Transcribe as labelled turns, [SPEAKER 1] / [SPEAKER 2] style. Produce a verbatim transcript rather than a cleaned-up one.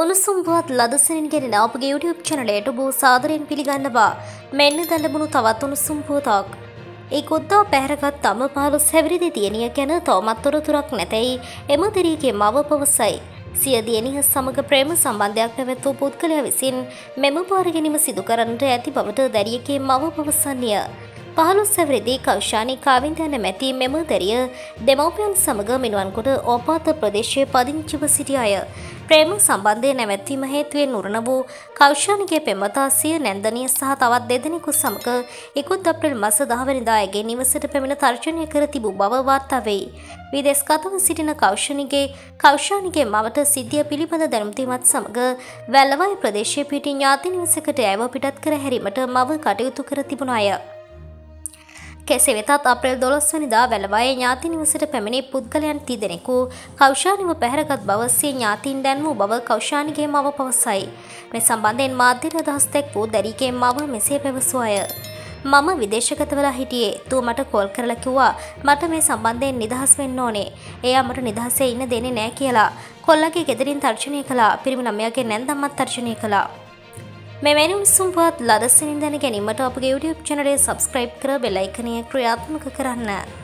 [SPEAKER 1] උණුසුම් පුවත් ලදසනින් ගෙනෙන අපගේ YouTube channelයට ඔබ සාදරයෙන් පිළිගන්නවා. මෙන්න දැන් ලැබුණු තවත් උණුසුම් පුවතක්. ඒ කොද්දා පැහැරගත් තම පහළොස් හැවිරිදි දියණිය ගැන තවමත් තොරතුරක් නැතැයි එම දිරියගේ මව පවසයි. සිය දියණිය සමග ප්‍රේම සම්බන්ධයක් පැවැත් වූ පුද්ගලයා විසින් මෙම බාර ගැනීම සිදු කරන්නට ඇති බවට දැරියගේ මව පවසන්නේය. පහළොස් හැවිරිදි කෞෂානි කාවින්ද නැමැති මෙම දැරිය දෙමව්පියන් සමග මිනුවන්කොට ඕපාත ප්‍රදේශයේ පදිංචිව සිටි අය. ප්‍රේම සම්බන්ධය නැවැත්වීම හේතුවෙන් උරණ වූ කෞෂානිගේ පෙම්වතා සිය නැන්දනිය සහ තවත් දෙදෙනෙකු සමග ඉකුත් අප්‍රේල් මාස දහ වෙනිදා ඇගේ නිවසට පැමිණ තර්ජනය කර තිබූ බව වාර්තා වෙයි. විදේශගතව සිටින කෞෂානිගේ කෞෂානිගේ මවට සිද්ධිය පිළිබඳ දැනුම් දීමත් සමග වැල්ලවාය ප්‍රදේශයේ පිහිටි ඥාති නිවසකට ඇයව පිටත් කර හැරීමට මව කටයුතු කර තිබුණ අය. කෙසේ වෙතත් අප්‍රේල් දොළොස් වෙනිදා වැලවායේ ඥාති නිවසට පැමිණි පුද්ගලයන් තිදෙනෙකු කෞෂානිව පැහැරගත් බව සිය ඥාතීන් දැන්වූ බව කෞෂානිගේ මව පවසයි. මේ සම්බන්ධයෙන් මාධ්‍යට අදහස් දැක්වූ දැරිගේ මව මෙසේ පැවසුවාය. මම විදේශගත වෙලා හිටියේ. ඌ මට කෝල් කරලා කිව්වා මට මේ සම්බන්ධයෙන් නිදහස් වෙන්න ඕනේ. එයා මට නිදහසේ ඉන්න දෙන්නේ නැහැ කියලා. කොල්ලගේ ගෙදරින් තර්ජනය කළා. පිරිමි ළමයාගේ නැන්දම්මත් තර්ජනය කළා. මෙවැනි උණුසුම් පුවත් ලදසනින් දැන ගැනීමට අපගේ YouTube channel එක subscribe කර බෙල් අයිකනය ක්‍රියාත්මක කරන්න.